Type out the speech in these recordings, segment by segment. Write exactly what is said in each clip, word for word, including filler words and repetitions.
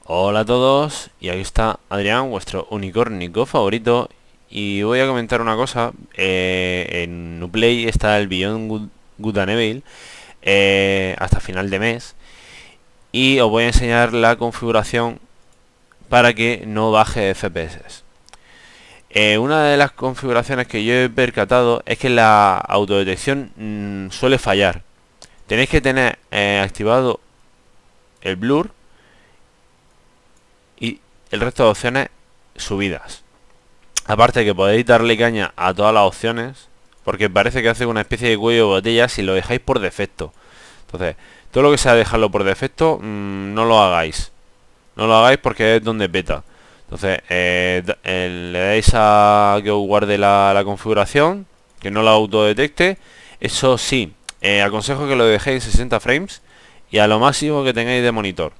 Hola a todos, y aquí está Adrián, vuestro unicornico favorito. Y voy a comentar una cosa. eh, En Uplay está el Beyond Good, Good and Evil eh, hasta final de mes. Y os voy a enseñar la configuración para que no baje F P S. Eh, una de las configuraciones que yo he percatado es que la autodetección mmm, suele fallar. Tenéis que tener eh, activado el blur y el resto de opciones subidas. Aparte que podéis darle caña a todas las opciones, porque parece que hace una especie de cuello de botella si lo dejáis por defecto. Entonces, todo lo que sea dejarlo por defecto, mmm, no lo hagáis. No lo hagáis porque es donde peta. Entonces, eh, eh, le dais a que os guarde la, la configuración, que no la autodetecte. Eso sí, eh, aconsejo que lo dejéis en sesenta frames y a lo máximo que tengáis de monitor.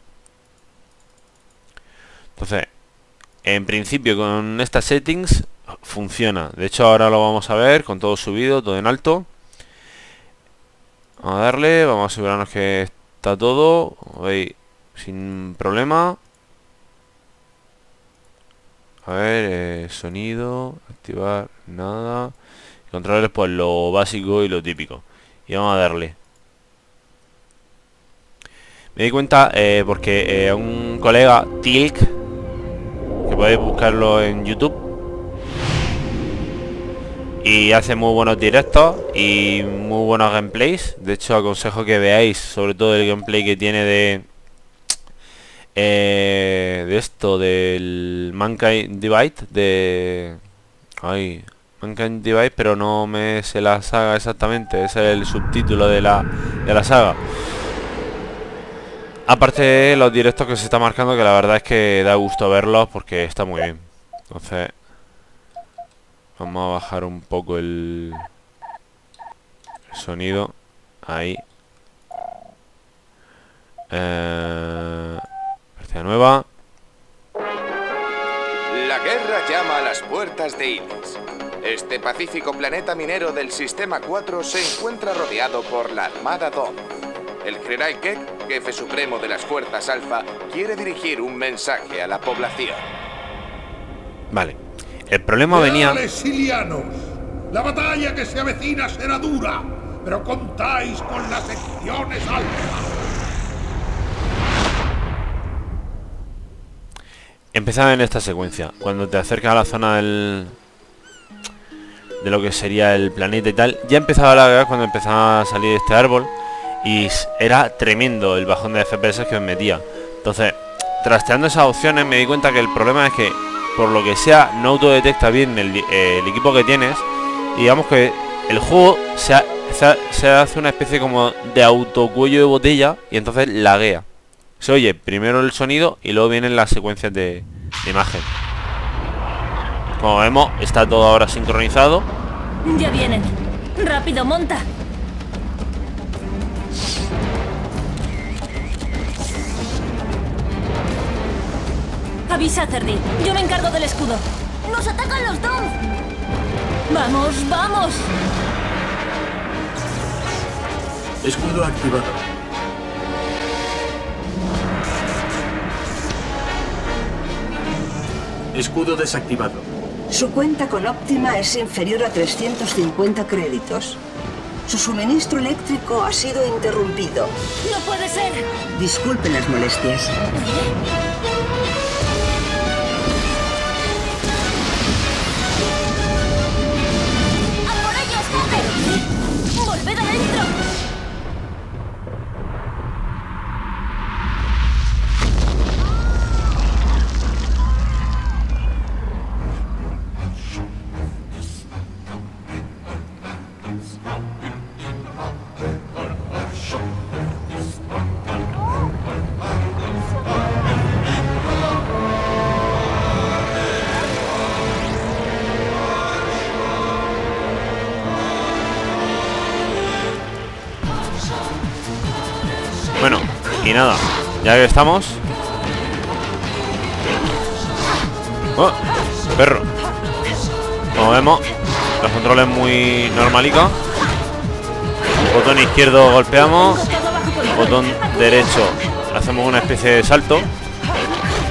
Entonces, en principio con estas settings funciona. De hecho ahora lo vamos a ver con todo subido, todo en alto. Vamos a darle, vamos a asegurarnos que está todo, veis, sin problema. A ver, eh, sonido, activar, nada. Controles pues lo básico y lo típico. Y vamos a darle. Me di cuenta eh, porque eh, un colega, Tilk, que podéis buscarlo en YouTube, y hace muy buenos directos y muy buenos gameplays. De hecho aconsejo que veáis sobre todo el gameplay que tiene de eh, de esto del Mankind Divide, de ay, Mankind Divide, pero no me sé la saga exactamente, ese es el subtítulo de la, de la saga. Aparte de los directos que se está marcando, que la verdad es que da gusto verlos porque está muy bien. Entonces vamos a bajar un poco el, el sonido. Ahí. Eh, partida nueva. La guerra llama a las puertas de Ilis. Este pacífico planeta minero del Sistema cuatro se encuentra rodeado por la Armada Dom. El general Keck, jefe supremo de las fuerzas Alfa, quiere dirigir un mensaje a la población. Vale. El problema venía... Silianos, la batalla que se avecina será dura, pero contáis con las secciones Alfa. Empezaba en esta secuencia. Cuando te acercas a la zona del... de lo que sería el planeta y tal, ya empezaba la guerra cuando empezaba a salir este árbol. Y era tremendo el bajón de F P S que os metía. Entonces, trasteando esas opciones me di cuenta que el problema es que, por lo que sea, no autodetecta bien el, eh, el equipo que tienes. Y digamos que el juego se, ha, se, ha, se hace una especie como de autocuello de botella y entonces laguea. Se oye primero el sonido y luego vienen las secuencias de, de imagen. Como vemos, está todo ahora sincronizado. Ya vienen. Rápido, monta. Avisa a Cerdi. Yo me encargo del escudo. ¡Nos atacan los dos! ¡Vamos, vamos! Escudo activado. Escudo desactivado. Su cuenta con Optima es inferior a trescientos cincuenta créditos. Su suministro eléctrico ha sido interrumpido. ¡No puede ser! Disculpen las molestias. ¡Volved adentro! Bueno, y nada, ya que estamos. ¡Oh! Perro. Como vemos, los controles muy normalica. Botón izquierdo golpeamos. Botón derecho hacemos una especie de salto.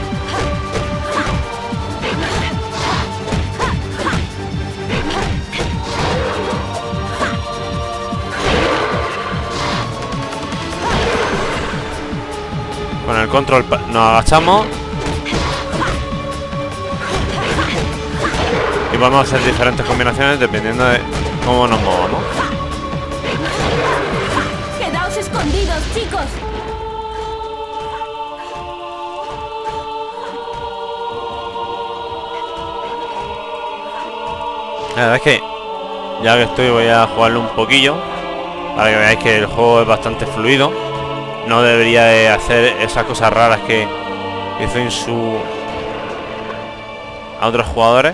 Con el control nos agachamos y vamos a hacer diferentes combinaciones dependiendo de cómo nos movamos. ¡Quedaos escondidos, chicos! La verdad es que ya que estoy voy a jugarlo un poquillo para que veáis que el juego es bastante fluido. No debería de hacer esas cosas raras que hizo en su a otros jugadores.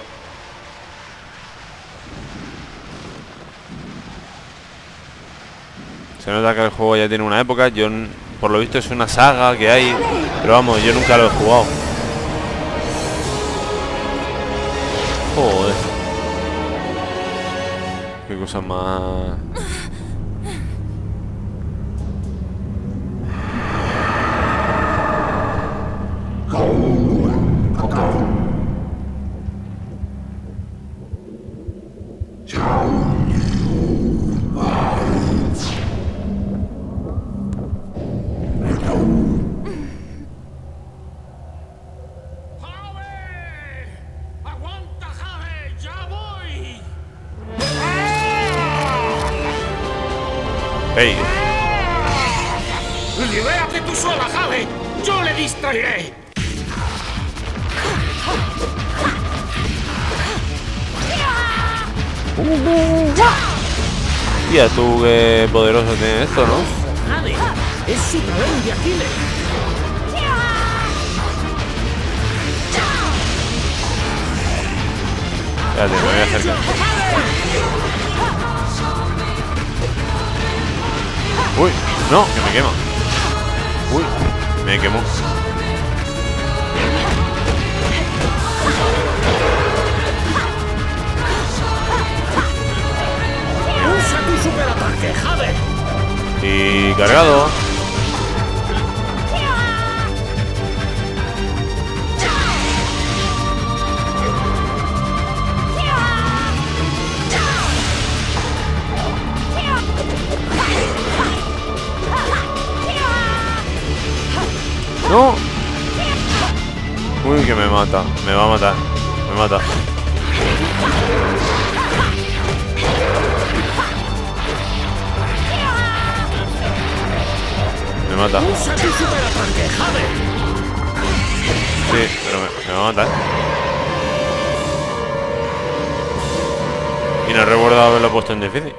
Se nota que el juego ya tiene una época. Yo, por lo visto, es una saga que hay, pero vamos, yo nunca lo he jugado. Joder, qué cosa más. Hey. ¡Libérate tú sola, Jade! ¡Yo le distraeré! Tía, tú qué poderoso tienes esto, ¿no? ¡Jade! ¡Es su talón de Aquiles! Espérate, me voy a acercar. Uy, no, que me quema. Uy, me quemó. ¡Usa tu superataque, Jade! Y cargado. No. Uy, que me mata. Me va a matar. Me mata. Me mata. ¡Usa tu superataque, Jade! Sí, pero me, me va a matar. Y no recuerdo haberlo puesto en difícil.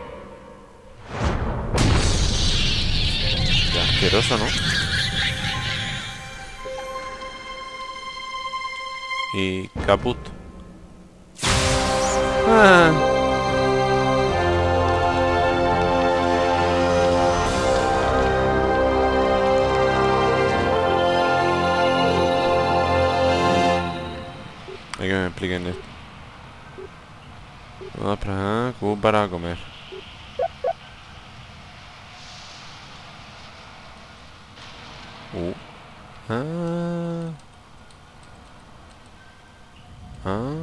Qué asqueroso, ¿no? Y caput. Ah. Hay que me expliquen esto. Vamos para Q para comer. Uh. Ah. Ah.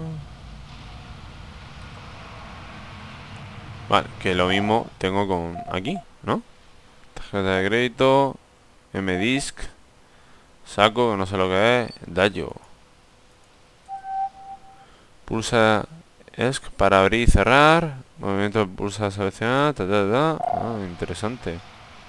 Vale, que lo mismo tengo con aquí, ¿no? Tarjeta de crédito, M-Disc, saco, que no sé lo que es, Dayo. Pulsa ESC para abrir y cerrar, movimiento pulsa seleccionar, ta, ta, ta. Ah, interesante.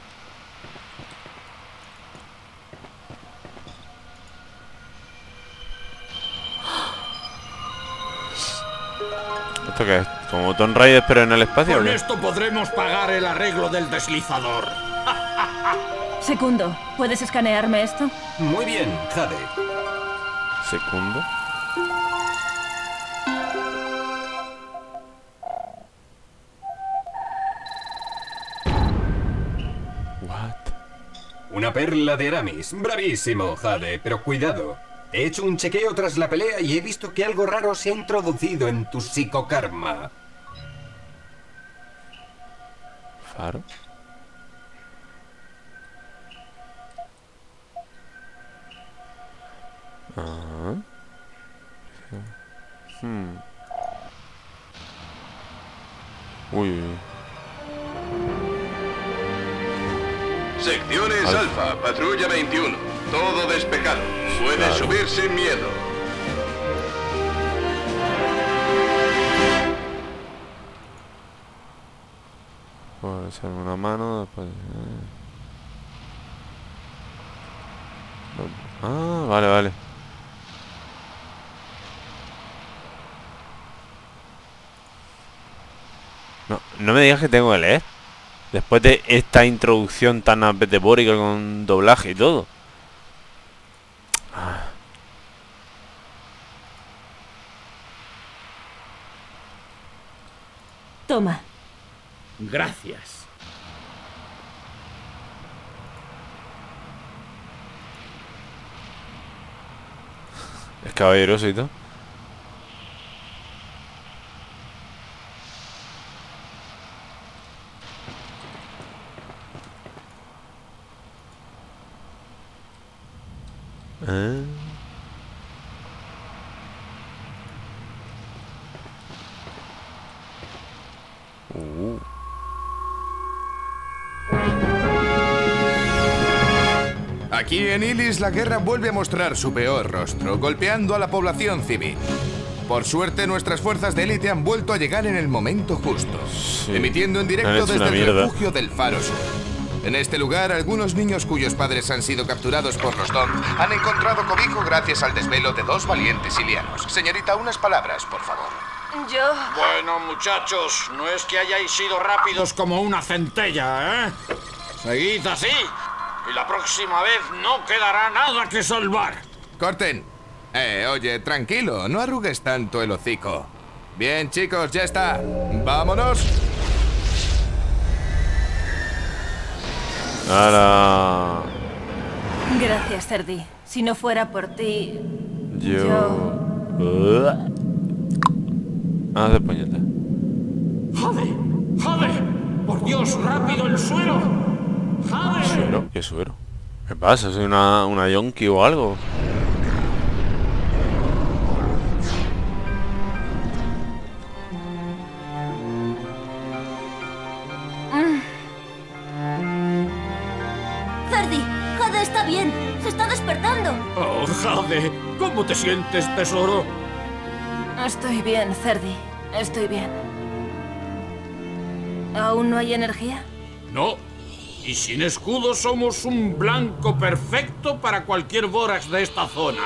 ¿Esto qué es? ¿Como Tomb Raider pero en el espacio? Con esto podremos pagar el arreglo del deslizador. Segundo, ¿puedes escanearme esto? Muy bien, Jade. Segundo. What? Una perla de Aramis. Bravísimo, Jade, pero cuidado. He hecho un chequeo tras la pelea y he visto que algo raro se ha introducido en tu psicokarma. Faro. Ah. Hmm. Uy. Secciones Alfa. Alfa, patrulla veintiuno. Todo despejado. Puede Claro. subir sin miedo. Voy a echarme una mano después. Ah, vale, vale. No, no me digas que tengo que leer. Después de esta introducción tan apetepórica con doblaje y todo. Ah. Toma. Gracias. Es caballeroso y todo. Ah. Uh. Aquí en Ilis la guerra vuelve a mostrar su peor rostro, golpeando a la población civil. Por suerte, nuestras fuerzas de élite han vuelto a llegar en el momento justo, Sí. emitiendo en Han directo hecho desde una el mierda. refugio del Faro Sur. En este lugar, algunos niños cuyos padres han sido capturados por los Dom han encontrado cobijo gracias al desvelo de dos valientes ilianos. Señorita, unas palabras, por favor. Yo... Bueno, muchachos, no es que hayáis sido rápidos como una centella, ¿eh? Seguid así, y la próxima vez no quedará nada que salvar. Corten. Eh, oye, tranquilo, no arrugues tanto el hocico. Bien, chicos, ya está. ¡Vámonos! Ahora... Gracias, Cerdi. Si no fuera por ti... Yo... Haz de puñeta. ¡Jade! ¡Jade! ¡Por Dios, rápido el suelo! ¡Jade! ¿Suero? ¿Qué suero? ¿Qué pasa? ¿Soy una, una yonki o algo? Cerdi, Jade está bien. Se está despertando. ¡Oh, Jade! ¿Cómo te sientes, tesoro? Estoy bien, Cerdi. Estoy bien. ¿Aún no hay energía? No. Y sin escudo somos un blanco perfecto para cualquier Vorax de esta zona.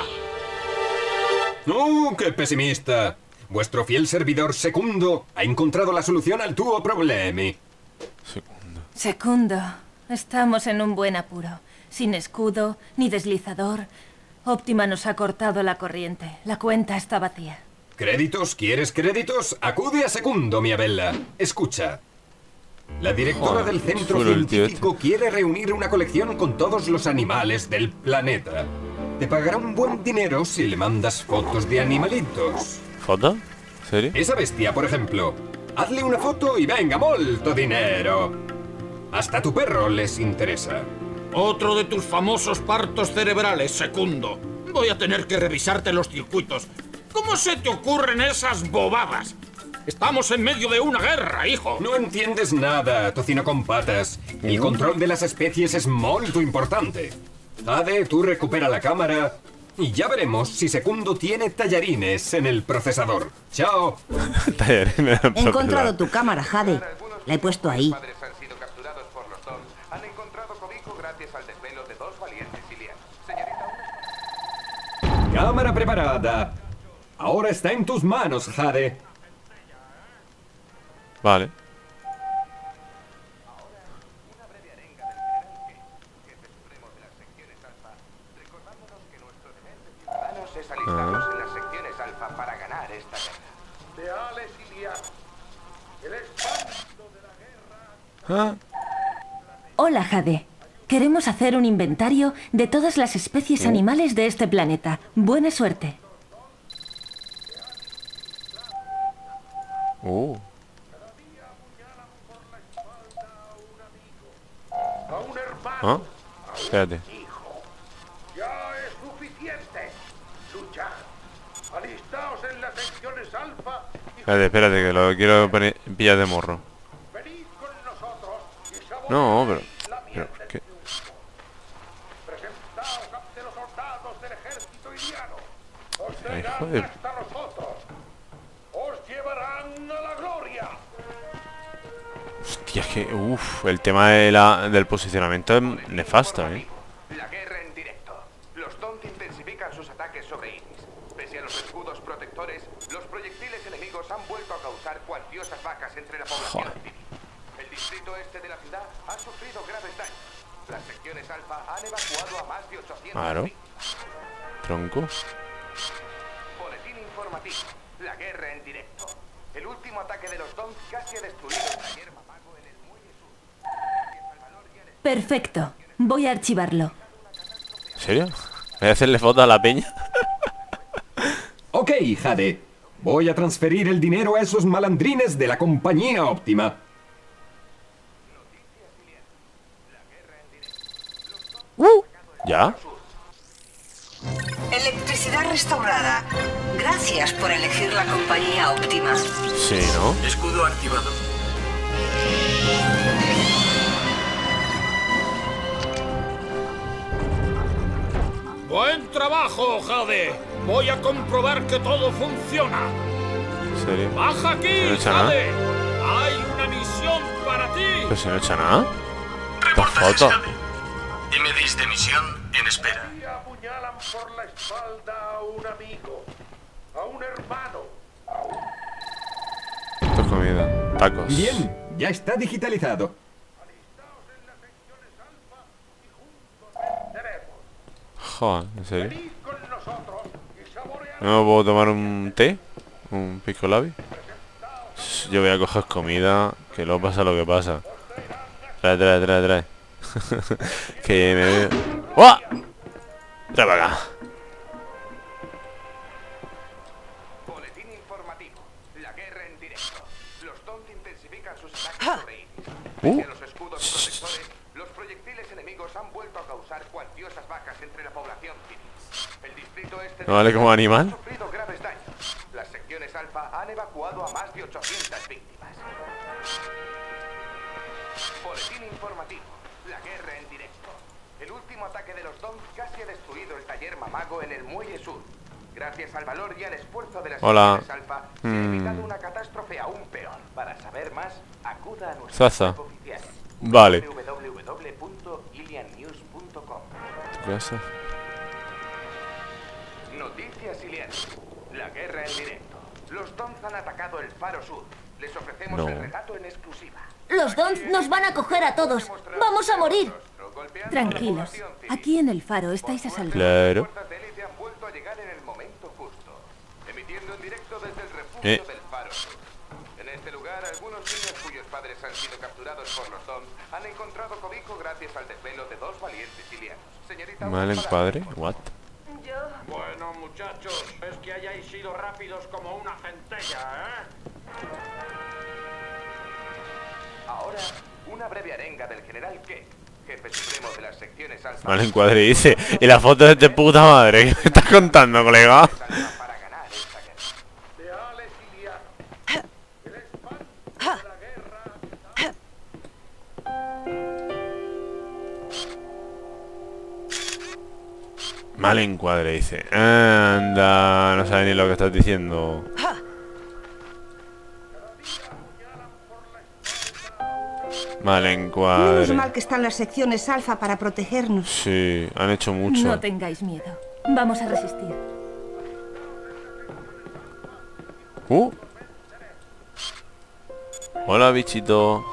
¡No, qué pesimista! Vuestro fiel servidor Secundo ha encontrado la solución al tuo problemi. Segundo. Secundo, estamos en un buen apuro. Sin escudo, ni deslizador. Optima nos ha cortado la corriente. La cuenta está vacía. ¿Créditos? ¿Quieres créditos? Acude a Secundo, mi Bella. Escucha. La directora Joder, del centro chulo el tío científico quiere reunir una colección con todos los animales del planeta. Te pagará un buen dinero si le mandas fotos de animalitos. ¿Foto? ¿Serio? Esa bestia, por ejemplo. Hazle una foto y venga, molto dinero. Hasta tu perro les interesa. Otro de tus famosos partos cerebrales, Secundo. Voy a tener que revisarte los circuitos. ¿Cómo se te ocurren esas bobadas? Estamos en medio de una guerra, hijo. No entiendes nada, tocino con patas. El control de las especies es molto importante. Jade, tú recupera la cámara y ya veremos si Secundo tiene tallarines en el procesador. ¡Chao! Tallarines en el He encontrado procesador. tu cámara, Jade. La he puesto ahí. Sus padres han sido capturados por los Dom. Han encontrado cobijo gracias al desvelo de dos valientes ilianos. Señorita, Cámara preparada. Ahora está en tus manos, Jade. Vale. ciudadanos es alistarnos en las secciones alfa para ganar esta guerra. Leales ilianos. El espanto de la guerra. Ah, Hola, Jade. Queremos hacer un inventario de todas las especies animales de este planeta. Buena suerte. uh. A un hermano. ¿Ah? Espérate. Hijo. Ya es suficiente. Luchad. Alistaos en las secciones alfa y Espérate, espérate, que lo quiero poner- pillar de morro. venid con nosotros y saboread No, pero... la pero miel del ¿qué? triunfo. soldados del ejército iliano. Os Ay, traerán joder. hasta nosotros. Os llevarán a la gloria. Hostia, es que... Uff, el tema de la, del posicionamiento es nefasto, ¿eh? La guerra en directo. Los Taunt intensifican sus ataques sobre Inis. Pese a los escudos protectores, los proyectiles enemigos han vuelto a causar cuantiosas vacas entre la población Joder. civil. El distrito este de la ciudad ha sufrido graves daños. Las secciones alfa han evacuado a más de ochocientos Claro. víctimas. Tronco. Boletín informativo. La guerra en directo. El último ataque de los Taunt casi ha destruido el taller mamago en el muelle sur. Gracias al valor y al esfuerzo. Perfecto. Voy a archivarlo. ¿En serio? ¿Voy a hacerle foto a la peña? Ok, Jade. Voy a transferir el dinero a esos malandrines de la compañía óptima. ¿Ya? Electricidad restaurada. Gracias por elegir la compañía óptima. Sí, ¿no? Escudo activado. ¡Buen trabajo, Jade! Voy a comprobar que todo funciona. ¿En serio? ¡Baja aquí, ¿No he hecho nada? Jade! ¡Hay una misión para ti! Pues si no he hecho nada. Reportajes, foto. Jade. M D I S de misión en espera. Y apuñalan por la espalda a un amigo, a un hermano. Esto es comida. Tacos. Bien, ya está digitalizado. Alistaos en las secciones alfa y juntos venceremos. Joder, ¿en serio? Venid con nosotros y saboread. ¿No me puedo tomar un té? ¿Un pico labi? Yo voy a coger comida, que luego pasa lo que pasa. Trae, trae, trae, trae. Que me veo... ¡Oh! Trae para acá. Boletín informativo. La guerra en directo. Los Taunt intensifican sus ataques sobre Inis. Uh. Pese a los escudos protectores, los proyectiles enemigos han vuelto a causar cuantiosas vacas entre la población civil. El distrito este de ¿No vale como ha animal? sufrido graves daños. Las secciones alfa han evacuado a más de ochocientas víctimas. Boletín informativo. La guerra en directo. El último ataque de los Taunt casi ha destruido el taller mamago en el muelle sur. Gracias al valor y al esfuerzo de las Hola. secciones alfa, se ha Hmm. evitado una catástrofe aún peor. Para saber más, acuda a nuestro Zaza. web oficial. Vale. w w w punto ilian news punto com. ¿Qué pasa? Noticias Ilianas. La guerra en directo. Los Taunt han atacado el faro sur. Les ofrecemos No. el relato en exclusiva. Los Dons nos van a coger a todos. Vamos a morir. Tranquilos. Aquí en el faro estáis a salvo. Claro. Las fuerzas de élite han vuelto a llegar en el momento justo, emitiendo en directo desde el refugio Eh. del faro sur. En este lugar, algunos niños cuyos padres han sido capturados por los Taunt han encontrado cobijo gracias al desvelo de dos valientes ilianos. Señorita, ¿Mal unas en padre? palabras. ¿What? Bueno, muchachos, es que hayáis sido rápidos como una centella, ¿eh? Ahora, una breve arenga del general Keck, jefe supremo de las secciones alfa. Mal encuadre dice. Y la foto es de puta madre. ¿Qué me estás contando, colega? Alfa para ganar esta guerra. Leales ilianos. El espanto de la guerra. Mal encuadre dice. Anda, no sabe ni lo que estás diciendo. Mal Menos encuadre. mal que están las secciones alfa para protegernos. Sí, han hecho mucho. No tengáis miedo. Vamos a resistir. Uh. Hola, bichito.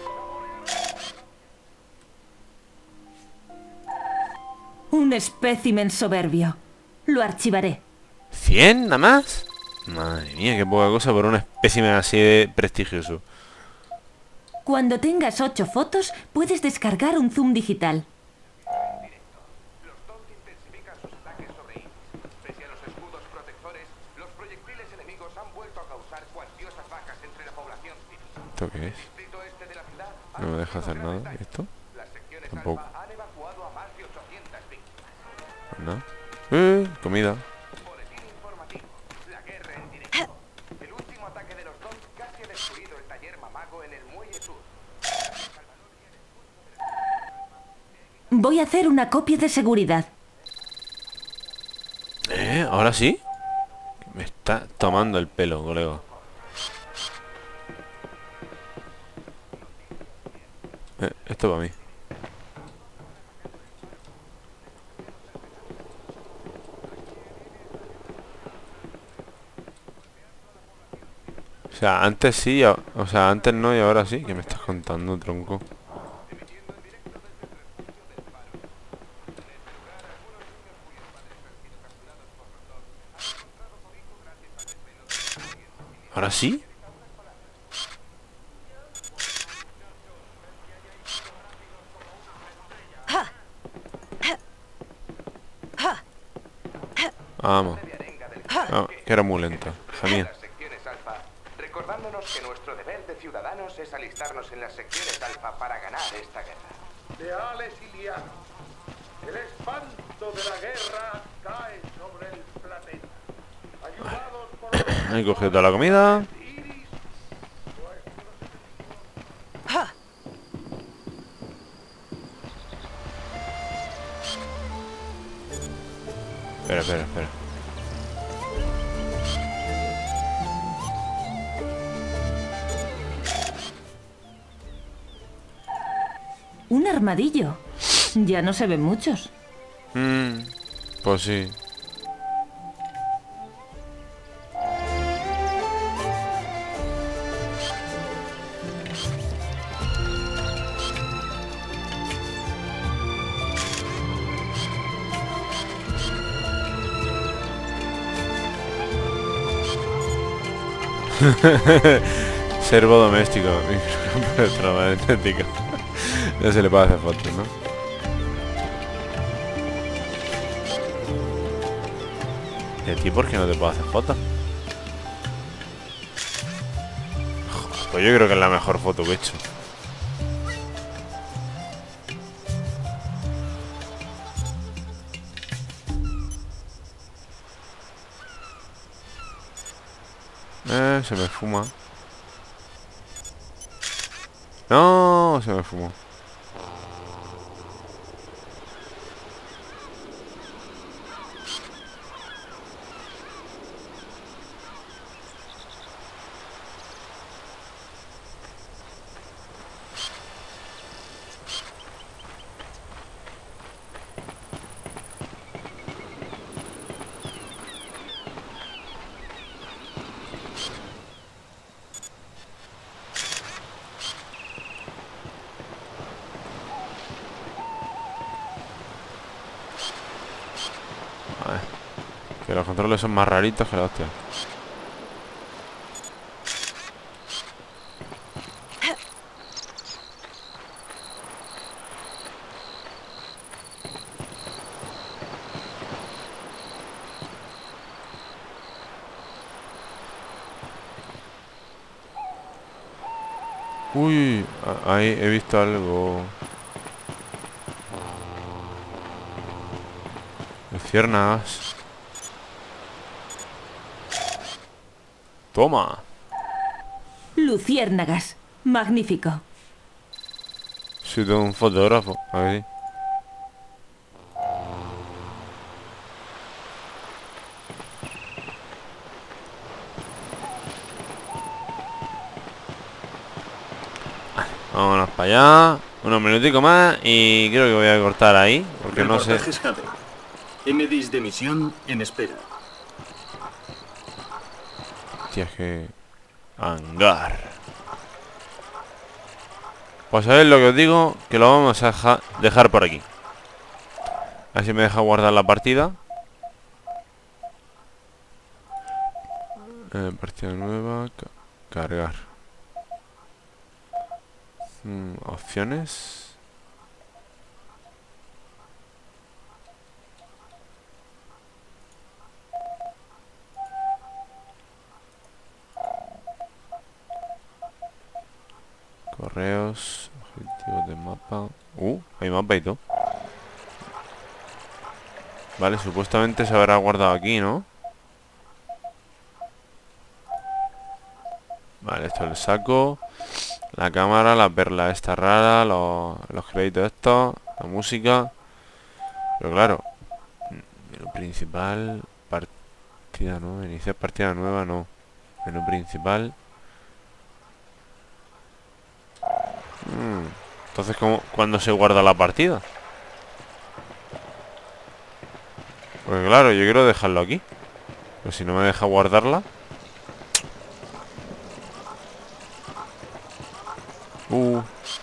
Un espécimen soberbio. Lo archivaré. ¿cien nada más? Madre mía, qué poca cosa por un espécimen así de prestigioso. Cuando tengas ocho fotos, puedes descargar un zoom digital. Los Taunt intensifican sus ataques sobre Inis. Pese a los escudos protectores, los proyectiles enemigos han vuelto a causar cuantiosas vacas entre la población civil. ¿Esto qué es? El distrito este de la ciudad ha No me deja sufrido hacer graves nada. ¿Y daños. esto? Las secciones Tampoco. alfa han evacuado a más de ochocientas víctimas. Pues nada. Eh, comida. Boletín informativo. La guerra en directo. El último ataque de los Taunt casi ha destruido el taller mamago en el muelle sur. Voy a hacer una copia de seguridad. ¿Eh? ¿Ahora sí? Me está tomando el pelo, colega. Eh, esto para mí. O sea, antes sí, o sea, antes no y ahora sí. ¿Qué me estás contando, tronco? ¿Ahora sí? Vamos. No, que era muy lento. Genial. Recordándonos que nuestro deber de ciudadanos es alistarnos en las secciones alfa para ganar esta guerra. Leales y lianos, el espanto de la guerra cae sobre el planeta. Ayudados por He cogido toda la comida. Espera, espera, espera. Un armadillo. Ya no se ven muchos. Mm, pues sí. Servo doméstico. Electromagnético. No se le puede hacer fotos, ¿no? ¿Y a ti por qué no te puedo hacer fotos? Joder, pues yo creo que es la mejor foto que he hecho. Eh, se me fuma. No, se me fumó. Vale. Que los controles son más raritos que la hostia. Uy, ahí he visto algo. Luciérnagas. Toma. Luciérnagas. Magnífico. Soy todo un fotógrafo. A ver. Vámonos para allá. Unos minuticos más y creo que voy a cortar ahí. Porque no sé. M D I S de misión en espera. Hostia, que... Hangar. Pues a ver lo que os digo, que lo vamos a deja... dejar por aquí. Así me deja guardar la partida. Eh, partida nueva. Ca cargar. Mm, opciones. Correos, objetivos de mapa. Uh, hay mapa y todo. Vale, supuestamente se habrá guardado aquí, ¿no? Vale, esto es el saco. La cámara, la perla esta rara, los, los créditos estos, la música. Pero claro, lo principal... Partida nueva, iniciar partida nueva, no. Menú principal. Hmm. Entonces, ¿cómo, ¿cuándo se guarda la partida? Porque claro, yo quiero dejarlo aquí. Pero si no me deja guardarla. Uh.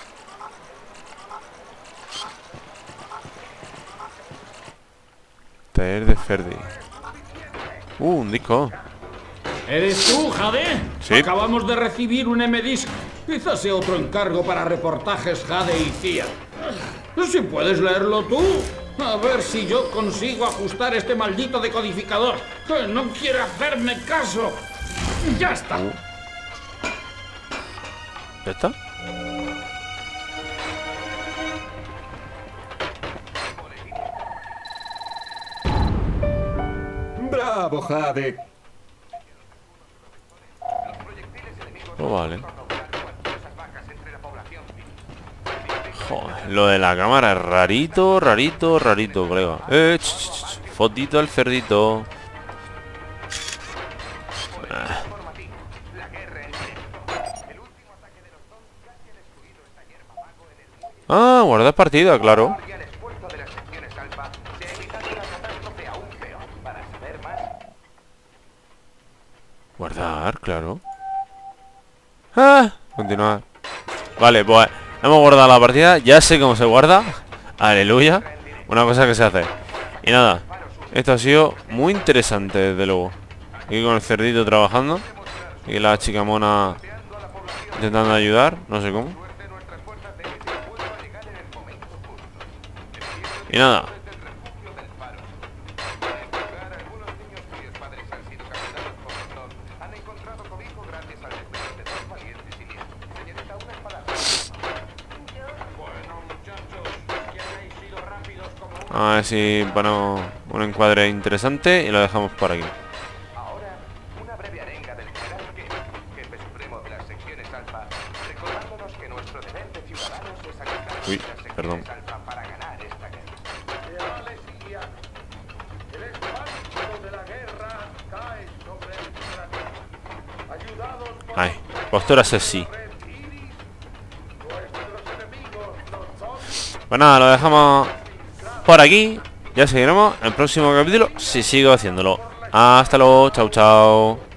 Taller de Ferdi. Uh, un disco. ¿Eres tú, Jade? Sí. Acabamos de recibir un M-Disc. Quizás sea otro encargo para reportajes Jade y C I A. Si puedes leerlo tú. A ver si yo consigo ajustar este maldito decodificador. Que no quiere hacerme caso. Ya está. Uh. ¿Ya está? ¡Bravo, Jade! Oh, vale. Joder, lo de la cámara es rarito, rarito, rarito, colega. Eh, ch, ch, ch, fotito al cerdito. Ah. Ah, guardar partida, claro. Guardar, claro. Ah, continuar. Vale, pues hemos guardado la partida. Ya sé cómo se guarda. Aleluya. Una cosa que se hace. Y nada, esto ha sido muy interesante, desde luego. Aquí con el cerdito trabajando. Y la chica mona intentando ayudar. No sé cómo. Y nada. A ver si ponemos un encuadre interesante y lo dejamos por aquí. Ahora, una breve arenga del general Kent, jefe supremo de las secciones alfa, recordándonos que nuestro deber de ciudadanos es ayudar Uy, a las secciones perdón. alfa para ganar esta guerra. Leales y guiados, el espanto de la guerra cae sobre el planeta. Ayudados por Ay, postura sexy. Pues nada, lo dejamos por aquí. Ya seguiremos en el próximo capítulo si sigo haciéndolo. Hasta luego, chao chao.